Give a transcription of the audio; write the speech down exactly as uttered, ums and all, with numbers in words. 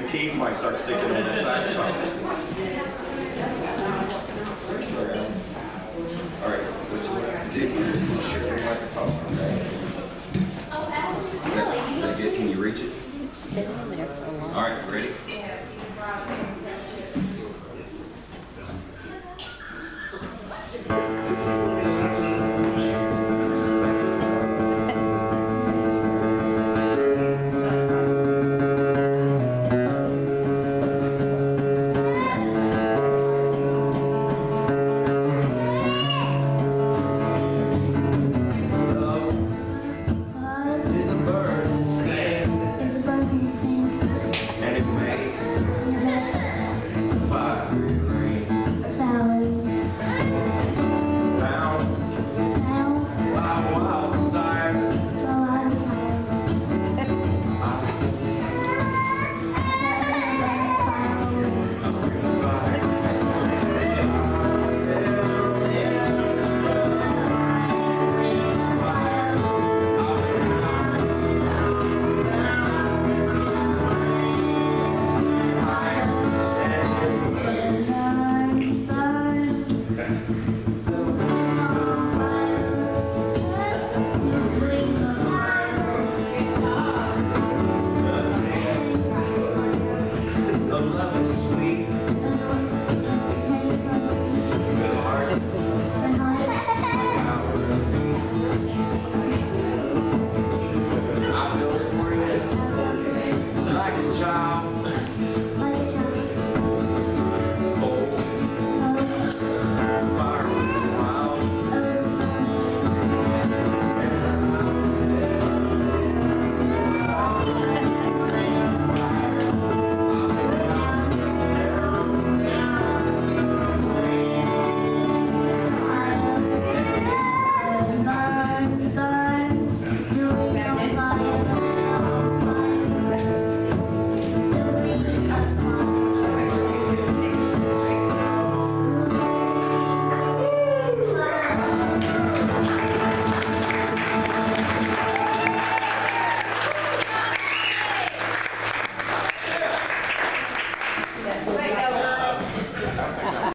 the keys might start sticking on that saxophone. All right, which one? Did you share your microphone? Okay. Is that, is that good? Can you reach it? It's still in there for a while. All right, ready?